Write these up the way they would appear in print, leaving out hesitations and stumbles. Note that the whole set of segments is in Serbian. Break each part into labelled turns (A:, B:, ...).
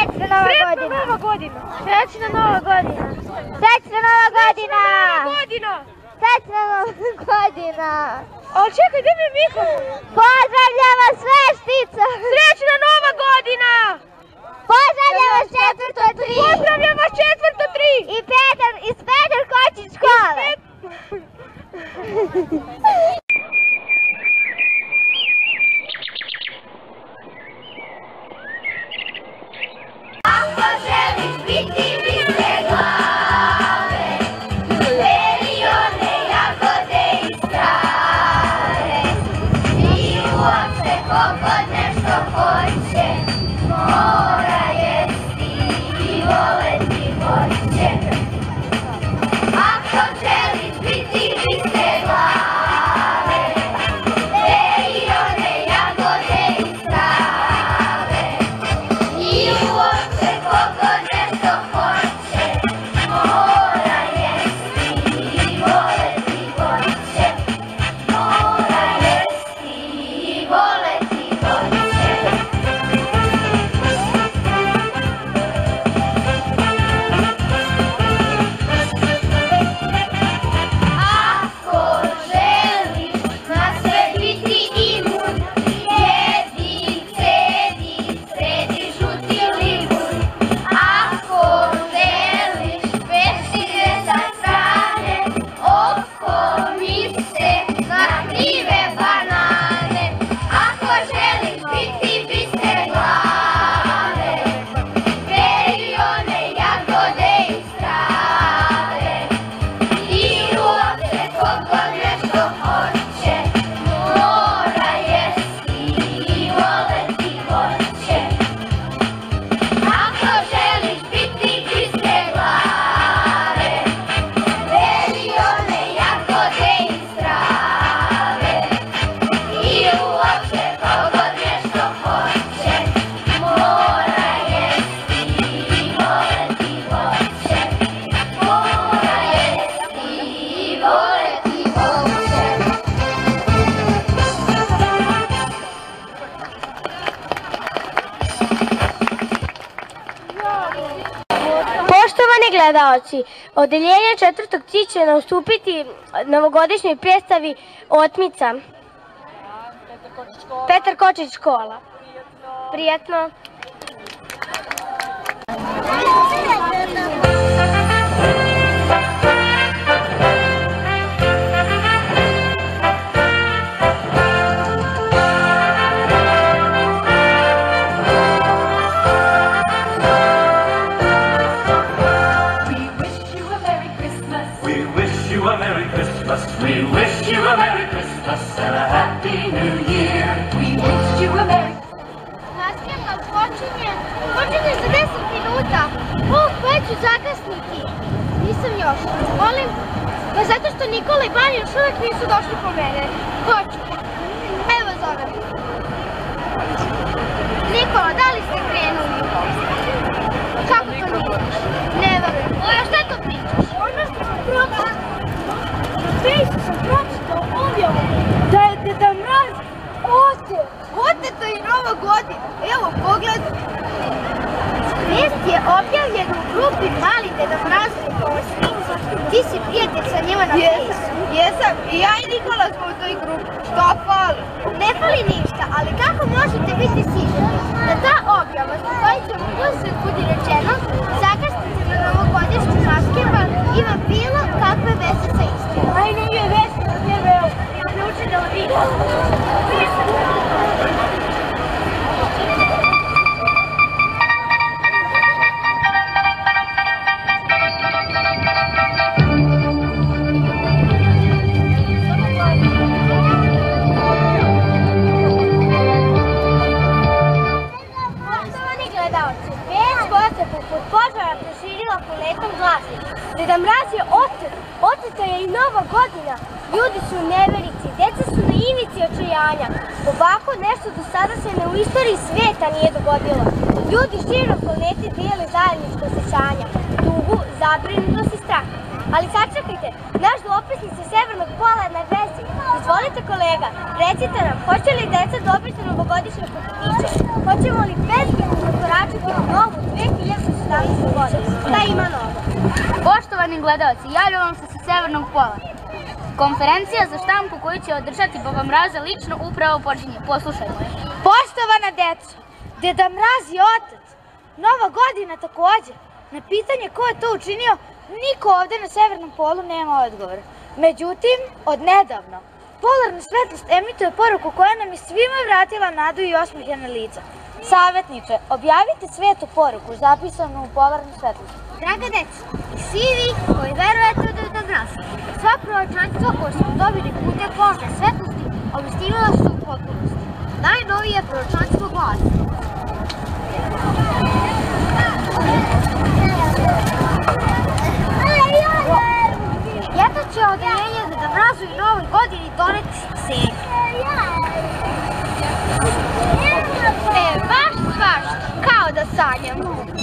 A: Srećna Nova godina! Srećna Nova godina! Srećna Nova godina! Srećna Nova godina!
B: Ali čekaj, gdje mi je mikrofon?
A: Pozdravljam vas Veštica!
B: Srećna Nova godina!
A: Pozdravljam vas 403!
B: Pozdravljam vas 403!
A: I Petar iz Petar Kočić škole!
C: Ako želiš biti više glave, beri one jagode iz trave. I uopšte kogod nešto hoće, mora jesti i voleti voće. Ako želiš biti više glave, beri one jagode iz trave. I uopšte kogod nešto hoće, mora jesti i voleti voće. Mora jesti i voleti voće. Ako želiš na sve biti imun, jedi, cedi, sredi žuti limun. Ako želiš pešine sa strane, oko mise na krive banane. Ako želiš biti biste glave, beri one jagode iz trave. I uopšte kogod nešto hoće, mora jesti i voleti voće. Ako želiš biti biste glave, beri one jagode iz trave. I uopšte kogod nešto hoće, mora jesti i voleti voće. Mora jesti i voleti voće.
A: Poštovani gledaoci, odeljenje 4. C će nastupiti novogodišnjoj predstavi Otmica. Petar Kočić škola. Prijatno.
D: We wish you a Merry Christmas. We wish you a Merry Christmas and a Happy New Year. We wish you a Merry
A: Nastavljamo počinje za 10 minuta. Već ću zakasniti. Nisam još. Volim, pa zato što Nikola i Bani još uvek nisu došli po mene. Hoću. Evo zovem. Nikola, da li ste krenuli? Kako to ne vidiš? Ne verujem. A šta to pričaš? Ono što sam pročitao. Fejsu sam pročitao objavu da je Deda Mraz otet. Oteta i Nova godina. Evo, pogledaj. Vest je objavljena u grupi Mali Deda Mraz posti. Ti si prijatelj sa njima na Fejsu.
B: Jesam, i ja i Nikola smo u toj grupi. Šta fali?
A: Ne fali ništa, ali kako možete biti sigurni da ta objava sa kojoj ćemo uzet budi rečeno zakasnite na novogodišnji maskembal ima bilo kakve veze sa istinom? Aj, ne je veze, ne veo. Ne uči da odvijem. Deda Mraz je otet, oteta je i Nova godina. Ljudi su u neverici, deca su na ivici očajanja. Ovako nešto do sada se u istoriji sveta nije dogodilo. Ljudi širom planete dijele zajedničko osjećanja, tugu, zabrinutost i strah. Ali sačekajte, naš dopisnik sa severnog pola na vezi. Izvolite kolega, recite nam, hoće li deca dobiti novogodišnje paketiće? Hoćemo li bezbedno zakoračiti u novu 2017. godinu? Šta ima novo?
E: Poštovani gledalci, javljam vam se sa Severnog pola. Konferencija za štampu koju će održati Baba Mraza lično upravo počinje. Poslušajmo je.
A: Poštovana deco, Deda Mraz je otac. Nova godina također. Na pitanje ko je to učinio, niko ovde na Severnom polu nema odgovor. Međutim, od nedavno, polarna svetlost emituje poruku koja nam je svima vratila nadu i osmehljena lica. Savjetniče, objavite svetu poruku zapisanu u polarnu svetlost. Draga deco, i svi vi koji verujete u Deda Mraza, sva proročanstva koje smo dobili putem polarne svetlosti obistinila su u potpunosti. Najnovije proročanstvo glasi: Ljeto će odeljenje Deda Mrazu i Novoj godini doneti spasenje. Baš svašta, kao da sanjam.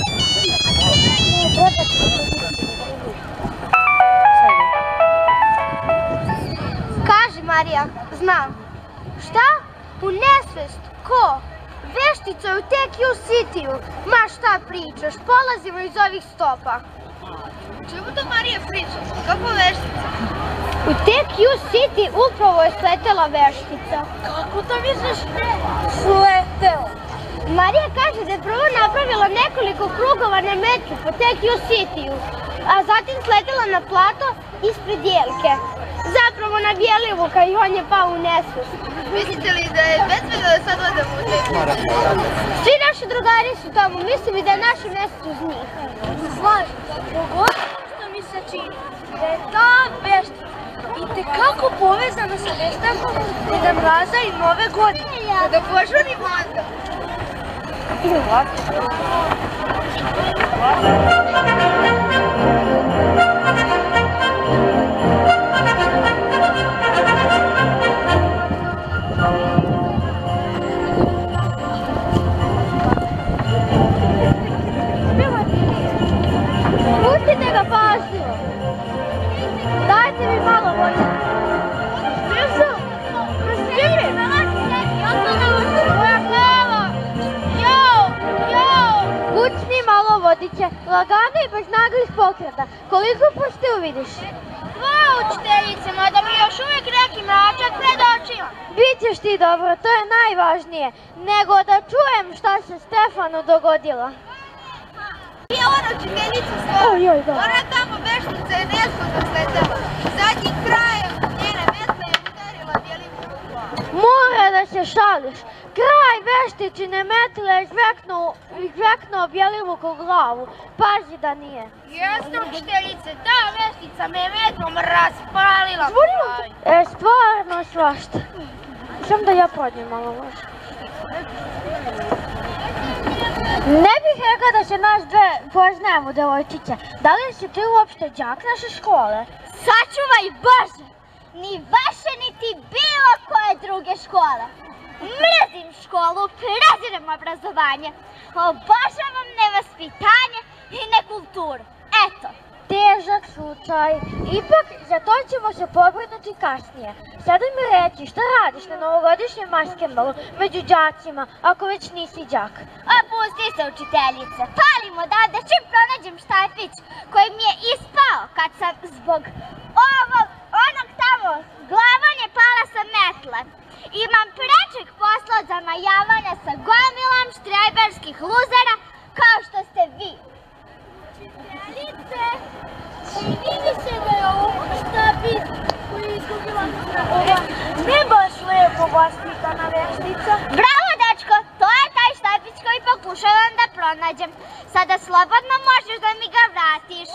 A: Kaži, Marija, znam. Šta? U nesvest? Ko? Veštica u TQ City-u. Ma šta pričaš, polazimo iz ovih stopa.
B: Čemu to Marija priča? Kako veštica?
A: U TQ City upravo je sletela veštica. Kako to misliš? Sletela. Marija kaže da je prvo napravila nekoliko krugova na metru po TQ City-u, a zatim sletela na plato ispred Jelke. Zapravo na Bjelivuka i on je pao u nesvest.
B: Mislite li da je bezbedno da sad odemo u TQ City?
A: Svi naši drugari su tamo, mislim da je naše mesto uz njih. Slažem se, pogotovo što mi se čini da je ta veštica itekako povezana sa nestankom Deda Mraza i Nove godine.
B: Da požurimo onda.
A: Pustite ga pažljivo. Dajte mi malo vode. Stižu? Stiži? Moja glava. Jo. Kućni malo vodiće, lagano i bez naglih pokreta. Koliko prstiju vidiš?
E: Dva učiteljice, mada mi još uvijek neki mračak pred očima.
A: Bićeš ti dobro, to je najvažnije. Nego da čujem šta se Stefanu dogodilo.
B: Nije ona učiteljica svoja.
A: Ojoj, da.
B: Ona tamo veštica je neshodno sletela. Zadnjim krajem njene metle je udarila Bjelivuk u glavu.
A: Mora da se šališ. Kraj veštičine metle je žveknuo Bjelivuk u glavu. Pazi da nije.
E: Jeste učiteljice, ta veštica me je metlom raspalila.
A: Stvarno svašta. Samo da ja podnijem malo možda. Ne bih rekla da se nas dve poznajemo, devojčice. Da li si ti uopšte đak naše škole?
C: Sačuvaj Bože, ni vaše niti bilo koje druge škole. Mrzim školu, prezirem obrazovanje, obožavam nevaspitanje i nekulturu. Eto.
A: Težak slučaj. Ipak, za to ćemo se pobrinuti kasnije. Sada mi reći, šta radiš na novogodišnjem maskembalu među đacima, ako već nisi đak?
C: Opusti se, učiteljice. Palim odavde čim pronađem štapić koji mi je ispao kad sam zbog onog tamo glavom je pala sa metle. Imam prečeg posla za najavanja sa gomilom štreberskih luzera kao što ste vi.
A: Učiteljice, čini mi se da je ovo štapić koji je izgubila ova ne baš lepo vaspitana veštica.
C: Bravo, dečko, to je taj štapić koji pokušavam da pronađem. Sada slobodno možeš da mi ga vratiš.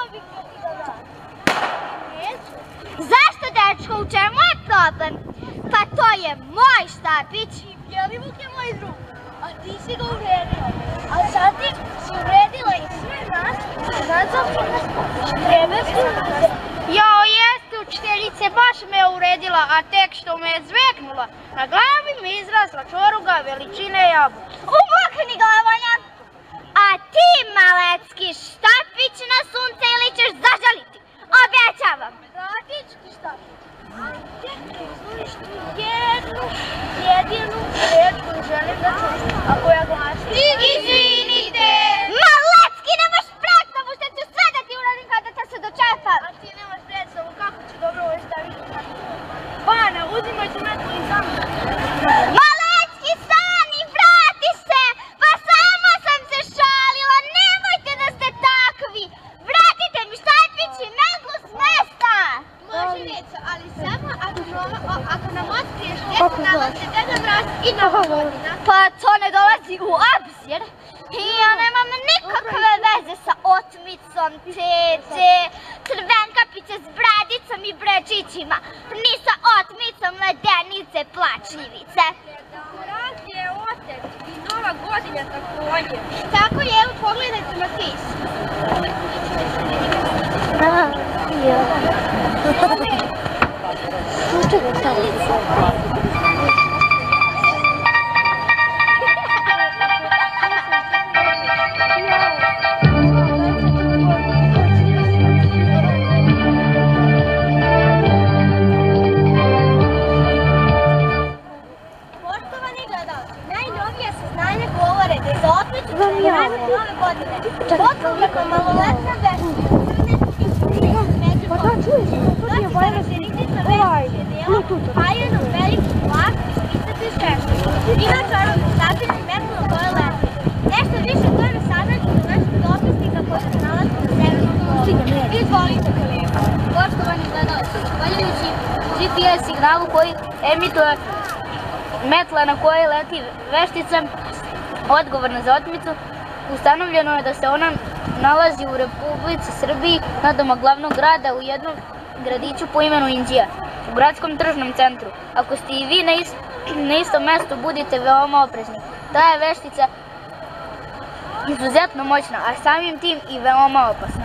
C: Zašto, dečko, u čemu je problem? Pa to je moj štapić.
A: I Bjelivuk je moj drug, a ti si ga uvredila. A zatim si uvredila i sve nas, nazavši nas štreberski luzer.
E: Jao, jeste učiteljice, baš me uredila, a tek što me je zveknula, na glavi mi izrasla čoruga veličine jabuke.
C: Umokni glavonja! A ti, malecki, štapić na sunce ili ćeš zažaliti? Obećavam!
A: Vratić ti štapić. jednu jedinu reč koju želim da čujem, a koja glasi...
C: Izvinite! Malecki, nemaš predstavu što ću sve da ti uradim kada te se dočepam!
A: A ti nemaš predstavu kako ću dobro ovo staviti. Bana, uzimaj tu metlu i za mnom.
C: Malecki, stani, vrati se! Pa samo sam se šalila, nemojte da ste takvi! Vratite mi štajpić i metlu s mesta!
A: Može, Veco, ali samo ako nam otkriješ gdje su nalaze Deda Mraz i Nova godina.
C: Pa to ne dolazi u obzir. I ja nemam nikakve veze sa otmicom, tete, crvenkapice s bradicom i brečićima, ni sa otmicom ledenice plačljivice.
A: Deda Mraz je otec i Nova godina također. Tako je, evo pogledajte na fis. Poštovani gledalci, najnovija saznanja govore da je za otmicu razne Nove godine potpuno maloletna vestica karakteristična veštica dela pa jednom veliku vlaku ispisati šešću. Ima čarovnu staklenu metlu na kojoj leti. Nešto više o tome saznaću za našeg dopisnika koji se nalazi na severnom polu. Izvolite, kolega.
E: Poštovani gledalci, zahvaljujući GPS signalu koji emituje metla na kojoj leti veštica odgovorna za otmicu, ustanovljeno je da se ona nalazi u Republici Srbiji nadomak glavnog grada u jednom gradiću po imenu Inđija, u gradskom tržnom centru. Ako ste i vi na istom mestu, budite veoma oprezni. Ta je veštica izuzetno moćna, a samim tim i veoma opasna.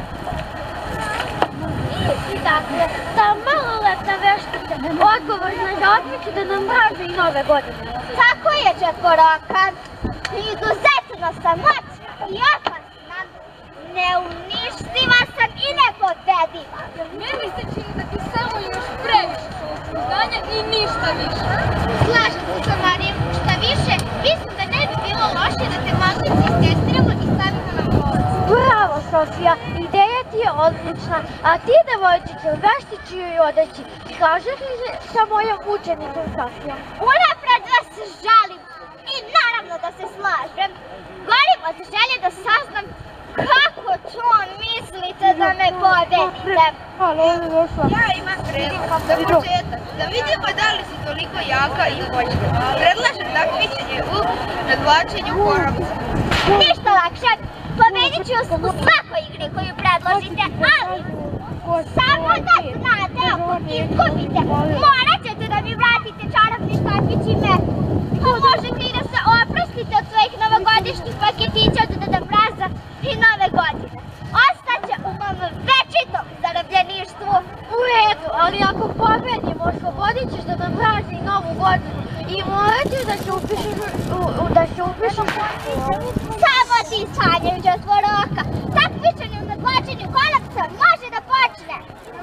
A: I dakle, ta maloletna veštica odgovorna je za otmicu da nam mraže i Nove godine.
C: Tako je, četvoroka. Izuzetno sam moćna i opasna. Neuništiva sam i nepobediva.
A: Meni se čini da ti samo još previše znanja i ništa više.
C: Slažem se sa Marijom, šta više, mislim da ne bi bilo loše da te maglice istestiramo i stavimo na prolac.
A: Bravo, Sofija, ideja ti je odlična, a ti, devojčice, u veštičijoj odeći, kažeš li sa mojom učenicom Sofijom?
C: Unapred vas žalim i naravno da se slažem. Gorim od želje da saznam kako to mislite da me pobedite.
B: Ja imam predlog za početak, da vidimo da li si toliko jaka i moćna. Predlažem takmičenje u nadvlačenju koraca.
C: Ništa lakše, pobedit ću vas u svakoj igri koju predložite, ali samo da znate, ako izgubite, morat ćete da mi vratite čarobni štapić i metlu. A možete i da se oprostite od svojih novogodišnjih paketića od Deda Mraza i Nove godine. Ostaće u mom večitom zarobljeništvu.
A: U redu, ali ako pobedimo, oslobodit ćeš Deda Mraza i Novu godinu i morat ćeš da se upišem
C: Samo ti sanjaju, četvoroka. Takmičenje u nadvlačenju kolapsa može da počne.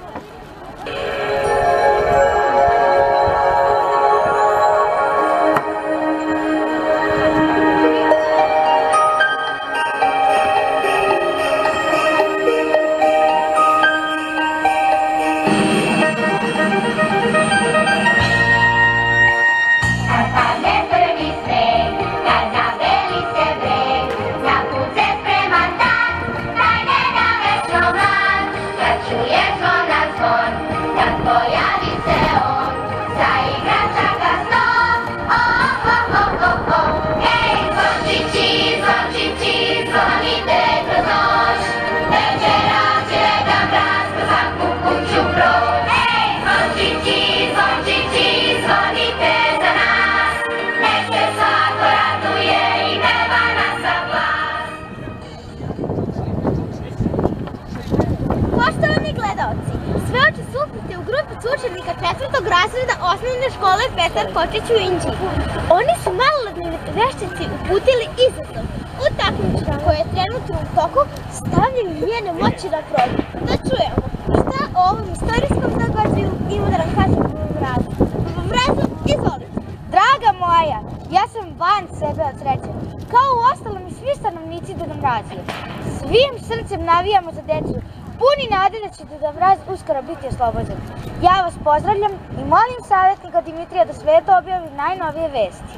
A: učenika 4. razreda osnovne škole Petar Kočić u Inđiji. Oni su maloletnoj veščici uputili izazov. U takmičenju koje je trenutno u toku stavljaju njene moći na probu. Da čujemo šta o ovom istorijskom događaju ima da nam kaže Baba Mrazu. Baba Mrazu, van sebe od sreće. Kao u ostalom i svi stanovnici Deda Mrazije. Svim srcem navijamo za decu, puni nade da će Deda Mraz uskoro biti oslobođen. Ja vas pozdravljam i molim savjetnika Dimitrija da svetu objavi najnovije vesti.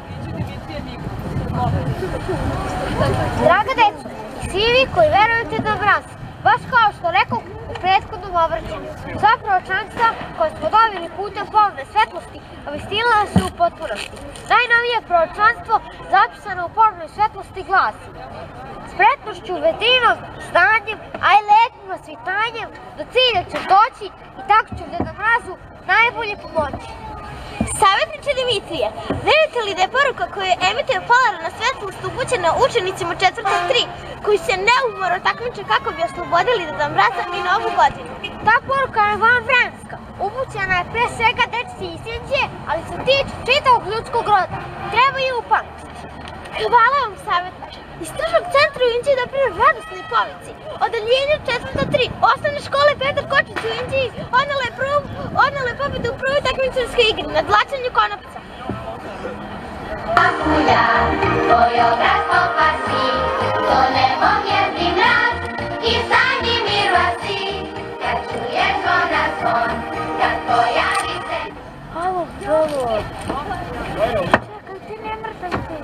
A: Draga deco, i svi vi koji verujete u Deda Mraz, baš kao što rekao u prethodnom obraćanju, sva proročanstva koje smo dobili putem polovne svetlosti obistinila se u potpunosti. Najnovije proročanstvo zapisano u polovnoj svetlosti glasi: spretnošću, vetrinom, znanjem, a i lekom osvitanjem do cilja ćeš doći i tako ću Deda Mrazu najbolje pomoći.
B: Savjetniče Dimitrije, verujete li da je poruka koju emituje polarna svetlost upućena učenicima 4. 3, koji se neumorno takmiče kako bi oslobodili Deda Mraza i Novu godinu?
A: Ta poruka je vanvremenska. Upućena je pre svega deci iz Indije, ali se tiče čitavog ljudskog roda. Treba je upamtiti.
B: Hvala vam, savjetniče. Iz tržnog centra u Indiji dopiru radosni povici. Odeljenje 4. 3, osnovne škole Petar Kočić u Indiji odnele pobedu u prvoj takmičarskoj igri na dlačenju konopca.
C: Makulja, tvoj obraz pokvasi, to nebo mjerni mraz i sa njim mir vlasi. Kad čuješ zvona zvon, kad pojavi se...
A: Alo, čekaj, ti ne mrtav ti.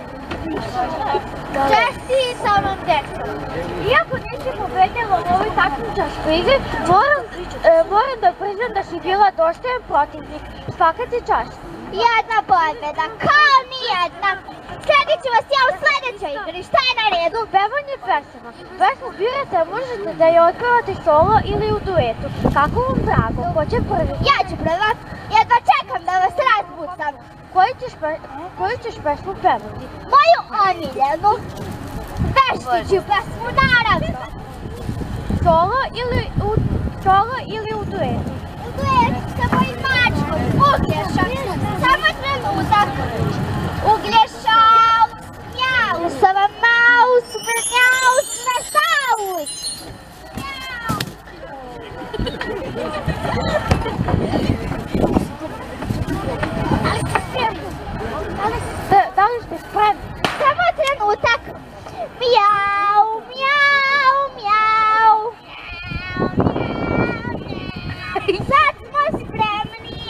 A: Čestitam vam, deco. Iako nisi pobedila u ovoj takmičarskoj igri, moram da priznam da si bila dostojan protivnik. Svaka ti čast.
C: Jedna pobjeda, kao nijedna. Sledit ću vas ja u sljedećoj igri, šta je na redu?
A: Pevanje pesama. Pesmu birate, možete da je otpevate solo ili u duetu. Kako vam drago? Ko će prvi?
C: Ja ću prva, jedva čekam da vas razbucam.
A: Koju ćeš pesmu pevati?
C: Moju omiljenu. Veštiću pesmu, naravno.
A: Solo ili u duetu?
C: U duetu sa mojim mačkom, Uglješom. Samo trenutak. Uglješaus, mjaus, sama maus, mjaus, nasaus.
A: Da li ste spremni?
C: Samo trenutak. Mjau, mjau, mjau. Sad smo spremni.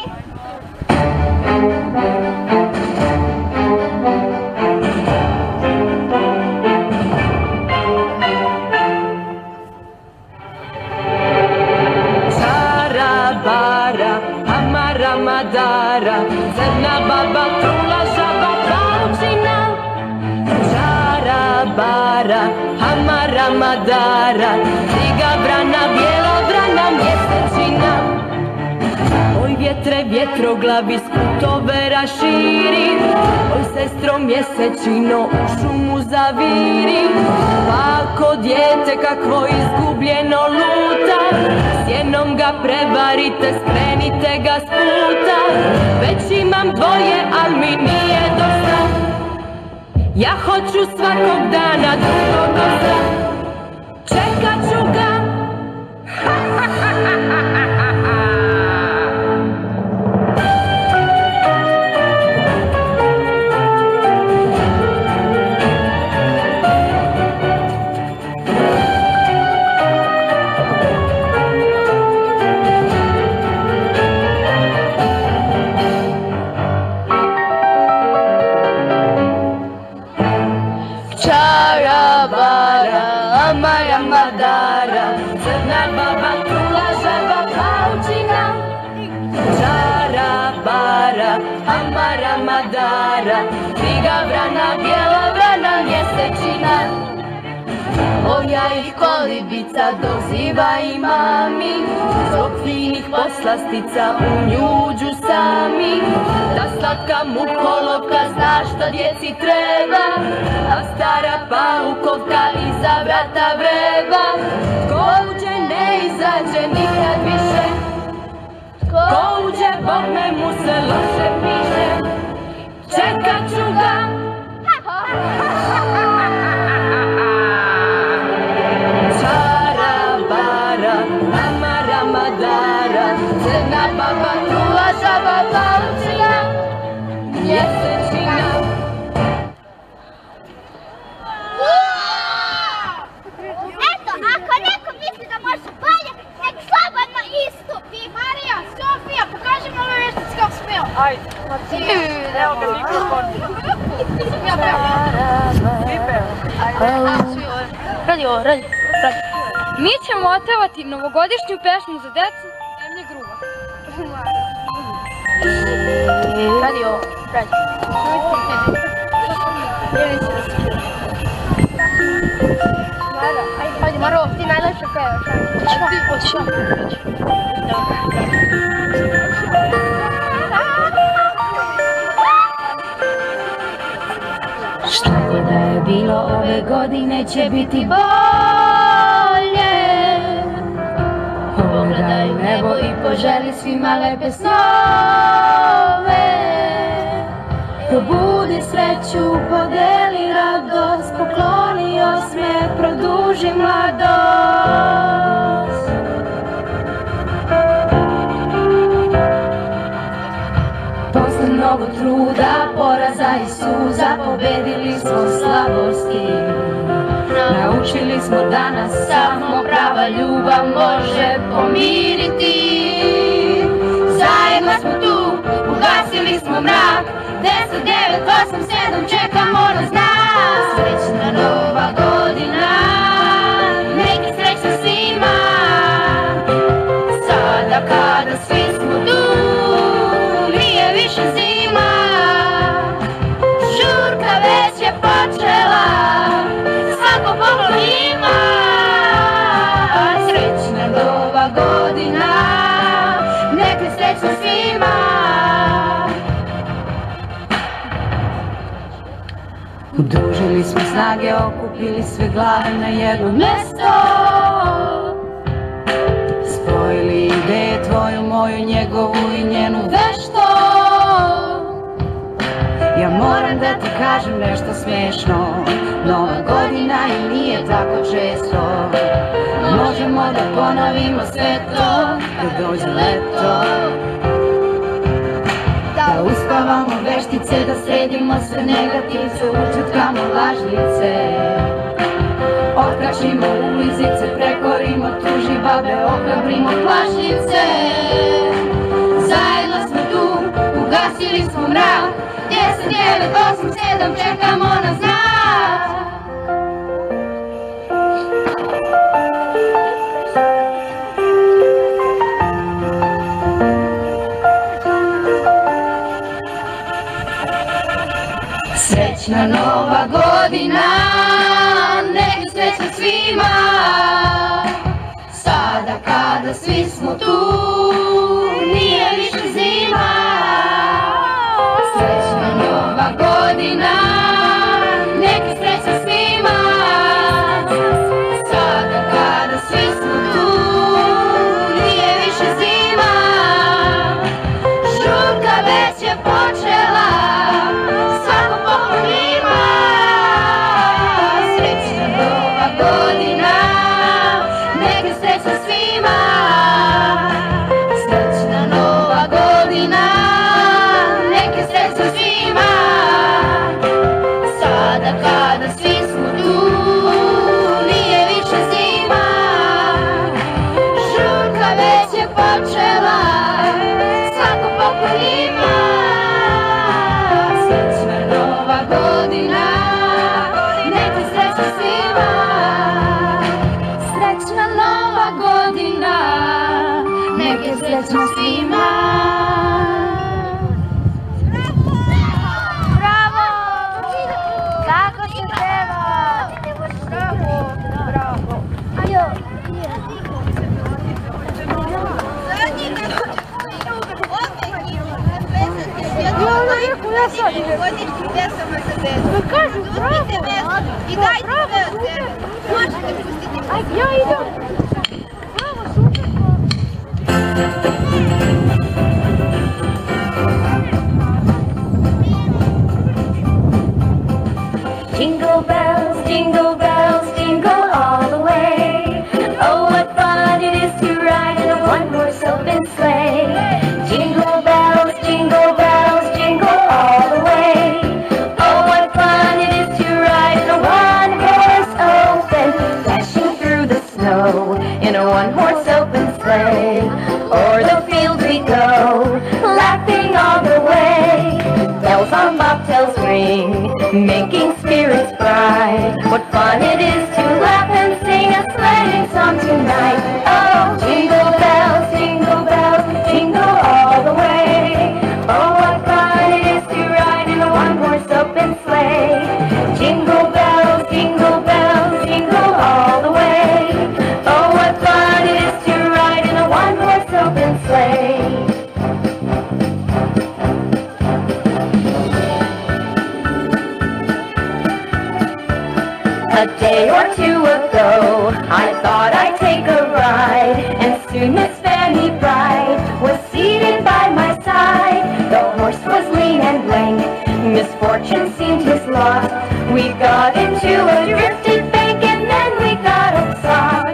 F: Bara, amara madara, crna baba, trula žaba, paučina. Čara bara, amara madara, žiga vrana, bijela vrana, mjesečina. Oj vjetre, vjetroglavi, skutove raširi, oj sestro mjesečino, u šumu zaviri. Pa ako dijete kakvo izgubljeno luta, sjenom ga prevarite, skrenite ga s puta. Već imam dvoje, al mi nije dosta. Ja hoću svakog dana drugog oca. Čekat ću ga. Crna baba, trula žaba, paučina. Čara bara, amara madara, žiga vrana, bijela vrana, mjesečina. Moja ih kolibica doziva i mami, zbog finih poslastica u njuđu sami. Ta slatka mukolovka zna što djeci treba, a stara paukovka iza vrata vreba. Ko uđe ne izađe nikad više, ko uđe bogme mu se loše piše. Čekat ću ga. Čara bara, amara madara, crna baba, trula žaba, paučina, mjesečina.
E: radi. Mi ćemo otpevati novogodišnju pesmu za decu Zemlje gruba. Radi. Hajde, Maro, ti najlepše pevaš.
F: Šta god da je bilo ove godine će biti bolje. Pogledaj u nebo i poželi svima lepe snove. Probudi sreću, podeli radost, pokloni osmeh, produži mladost. Posle mnogo truda, poraza i suza, pobedili smo slabosti. Naučili smo da nas samo prava ljubav može pomiriti. Zajedno smo tu, ugasili smo mrak, 10, 9, 8, 7, čekamo na znak. Srećna nova godina, neki srećna svima. Sada kada svi smo tu, nije više zima. Žurka već je počela, svako poklon ima. Srećna nova godina, neka je srećna svima. Udružili smo snage, okupili sve glave na jedno mesto. Spojili ideje tvoju, moju, njegovu i njenu vešto. Ja moram da ti kažem nešto smešno, nova godina i nije tako često. Možemo da ponovimo sve to, kad dođe leto. Da uspavamo veštice, da sredimo sve negativce, učutkamo lažljice. Otkačimo ulizice, prekorimo tuži babe, ohrabrimo plašljice. Zajedno smo tu, ugasili smo mrak, 10, 9, 8, 7, čekamo na znak. Srećna nova godina, neka srećna svima. Sada kada svi smo tu, nije više zima. Srećna nova godina, neka srećna svima. Sada kada svi smo tu, nije više zima. Žurka već je počela, svako poklon ima. Srećna nova godina, neka srećna svima. Srećna nova godina, neka srećna svima. Sada kada svi smo tu, nije više zima. Žurka već je počela, svako poklon ima. Srećna nova godina, neka srećna svima. Srećna nova godina, neka srećna svima.
B: Bravo! Kako se peva? Bravo! Ajo! Kažu bravo!
A: I dajte sve od sebe. Možete pustiti.
B: Ja idem! Bravo, super!
F: Jingle bells, jingle all the way. Oh, what fun it is to ride in a one-horse open sleigh. Jingle bells, jingle all the way. Oh, what fun it is to ride in a one-horse open, dashing through the snow in a one-horse open sleigh. O'er the fields we go, laughing all the way. Bells on bobtails ring, making spirits bright. What fun it is to laugh and and it's on tonight. Oh, jingle bells, jingle all the way. Oh, what fun it is to ride in a one-horse open sleigh. Jingle bells, jingle all the way. Oh, what fun it is to ride in a one-horse open sleigh. A day or two ago, I thought I'd take a ride, and soon Miss Fanny Bright was seated by my side. The horse was lean and lank, misfortune seemed his lot. We got into a drifted bank, and then we got upsot.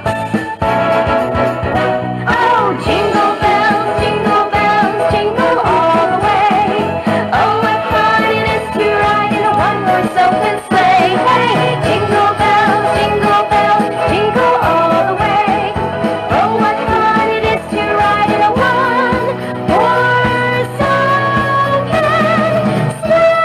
F: Oh, jingle bells, jingle all the way. Oh, what fun it is to ride in a one-horse open sleigh. Hey, jingle bells, jingle all the way. Oh, what fun it is to ride in a one-horse open sleigh.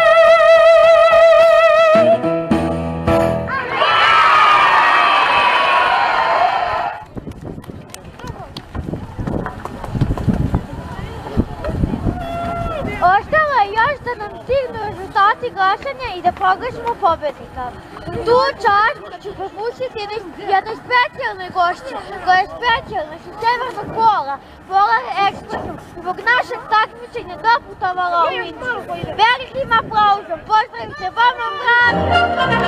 B: Ostalo je još da nam stignu rezultati glasanja i da proglasimo pobednika. Tu čast ću prepustiti jednoj specijalnoj gošći koja je specijalna sa severnog pola, pola ekspresno, zbog našeg takmičenja doputovala u Indiju. Velikim aplauzom pozdravite Vama Mrazu!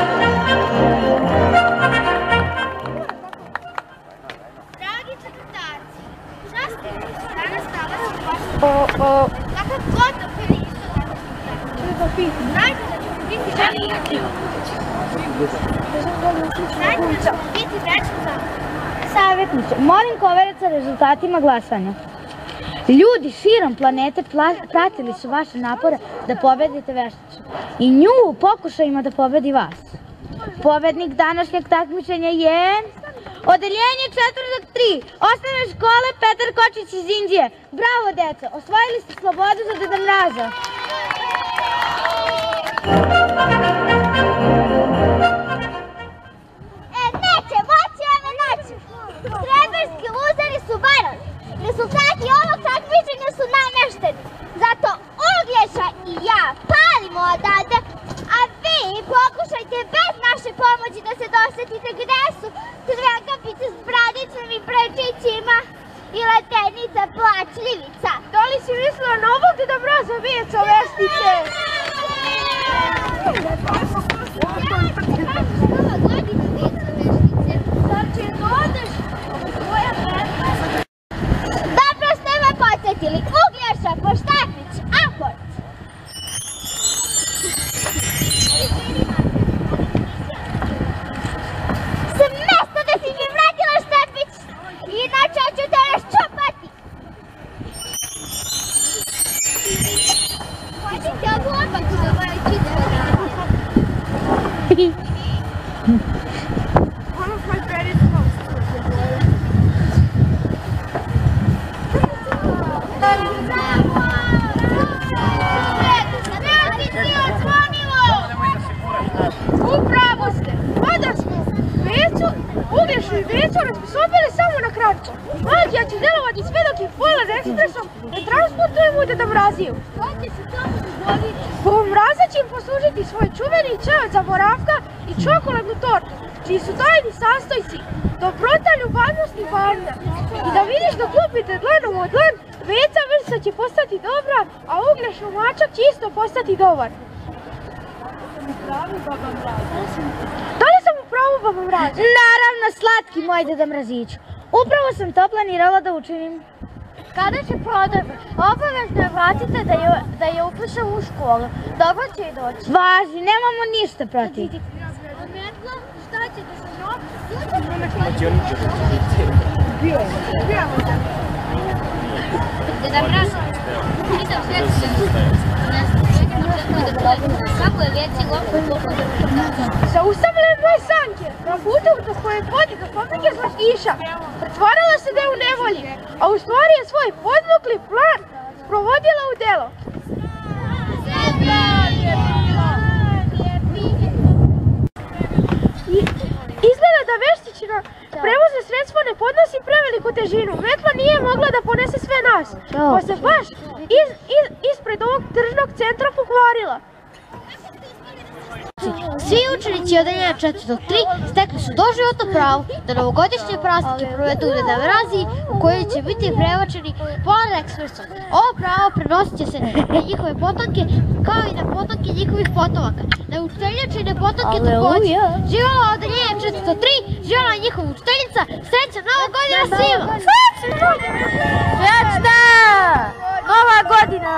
A: Dragi sekretarci, čast je danas nalazim u vašem Kakav god da prvi isto danas sekretarci. Znajte da ćemo biti večni za
B: Savjetniče, molim koverec sa rezultatima glasanja. Ljudi širom planete pratili su vaše napore da pobedite vešticu i nju u pokušajima da pobedi vas. Pobednik današnjeg takmičenja je Odeljenje 4. 3, Osnovne škole Petar Kočić iz Indije. Bravo, deco, osvojili ste slobodu za Deda Mraza.
C: Neće moći ove noći. Treberski luzeri su varali. Rezultati ovog takmičenja su namešteni. Zato Uglješa i ja palimo odavde, a vi pokušajte bez naše pomoći da se dosetite gde su Tragapice s bradicom i prečićima i Letenica plačljivica.
B: Da li si mislila na ovog Deda Mraza, Vijeco Vestice?
C: Dobro ste me podsjetili. Uglješa, Poštapić, Aport. Smesto da si mi vratila Štepić, inače ću te raščupati. Hoćete ovu opaku za moje čitave radnje?
B: Upravo ste! Mada smo Uglješu i Vecu rasposobili samo na kratko. Magija će delovati sve dok je Fola s ekspresom ne transportujemo u Deda Mraziju. Deda Mraza će im poslužiti svoj čuveni čevac za boravka i čokoladnu tortu, čiji su tajni sastojci dobrota, ljubavnost i pažnja. I da vidiš da kupite dlanom od dlan, Veca Vrsa će postati dobra, a Uglješu Mačak će isto postati dobar. Da li sam u pravu, Baba Mrazu? Naravno, slatki moj Deda Mraziću. Upravo sam to planirala da učinim. Kada će prodajba? Obavezno je vratite da je upišem u školu. Dobro će i doći. Važi, nemamo ništa protiv. Šta ćete sa njom?
E: Deda Mraz, nisam svjesna. Kako je Veci gotovo
B: Zaustavile moje sanke na putu do koje vodi do fabrike slatkiša. Pretvarala se da je u nevolji, a u stvari je svoj podmukli plan provodila u delo. Izgleda da Veštić godina prevozno sredstvo ne podnosi preveliku težinu. Metla nije mogla da ponese sve nas, pa se baš ispred ovog tržnog centra pokvarila.
A: Svi učenici odeljenja 403 stekli su doživotno pravo da novogodišnje praznike provedu u Dedove Raziji u kojoj će biti prebačeni Polar Expressom. Ovo pravo prenosit će se na njihove potomke kao i na potomke njihovih potomaka. Na učiteljače i na potomke takođe. Živjela odeljenje 403, živjela njihova učiteljica, srećna Nova godina svima!
B: Srećna Nova godina!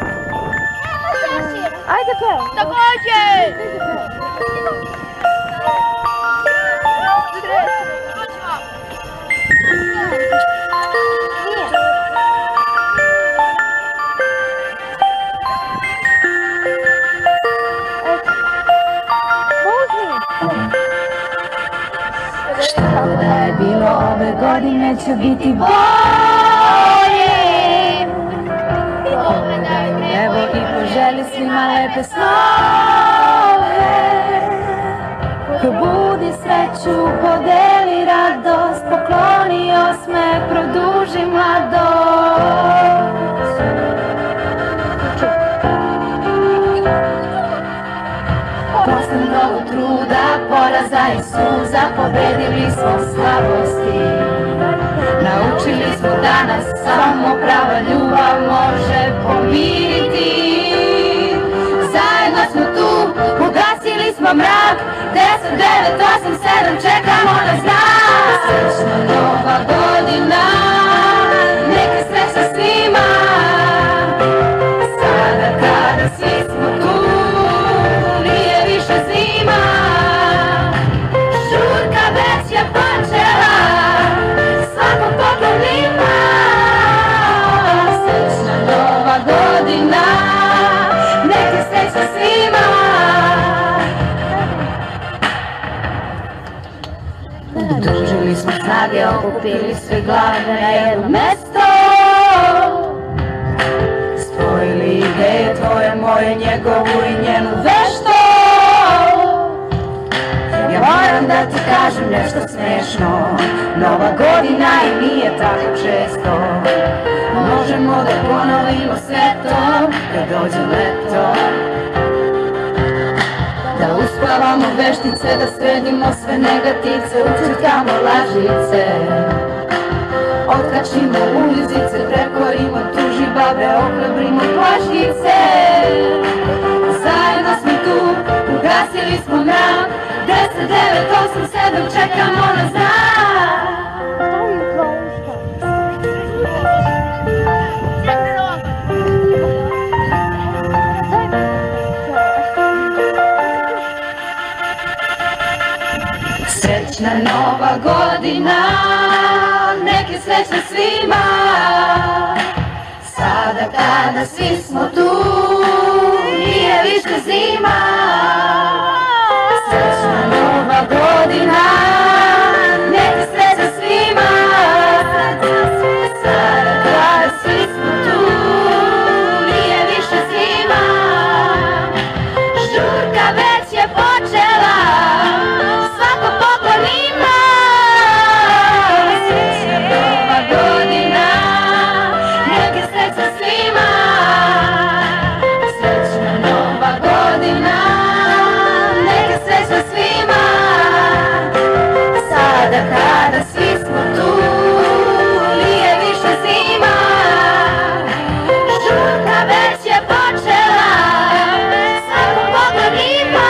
B: Ajde pevam! Takođe!
F: Šta da je bilo ove godine će biti bolje. Pogledaj u nebo i poželi svima lepe snove. Probudi sreću, podeli radost, pokloni osmeh, produži mladost. Posle mnogo truda, poraza i suza, pobedili smo slabosti. Naučili smo da nas samo prava ljubav može pomiriti. Zajedno smo tu, ugasili smo mrak, 10, 9, 8, 7, čekamo na znak. Srećna Nova godina, neka sreća svima. Sada kada svi smo tu, nije više zima. Žurka već je počela, svakom poklonima. Srećna Nova godina, neka sreća svima. Udružili smo snage, okupili sve glave na jedno mesto. Spojili ideje tvoje, moje, njegovu i njenu vešto. Ja moram da ti kažem nešto smešno, Nova godina i nije tako često. Možemo da ponovimo sve to kad dođe leto. Da uspavamo veštice, da sredimo sve negativce, ucrtamo lažice. Otkačimo ulizice, prekorimo tuži babe, ohrabrimo plašnice. Zajedno smo tu, ugasili smo mrak, 10, 9, 8, 7, čekamo na znak. Srećna Nova godina, neke srećne svima. Sada kada svi smo tu, nije više zima. Srećna Nova godina, neke srećne svima. Sada kada svi smo tu, nije više zima. Žurka već je počela, svako poklonima. Srećna Nova godina, neke sreća svima. Srećna Nova godina, neke sreća svima. Sada kada svi smo tu, nije više zima. Žurka već je počela, svako poklonima.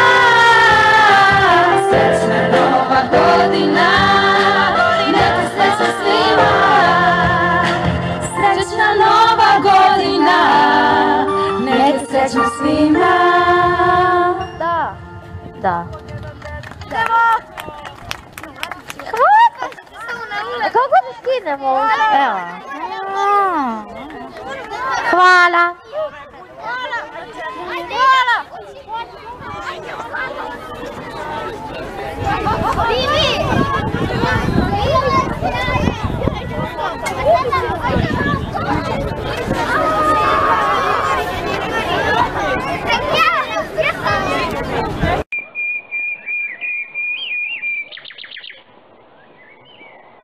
F: Srećna Nova godina, neka sreća svima. Srećna Nova godina, neka sreća svima. Da.
B: A kako da skinemo? Evo. Hvala.
A: Hvala!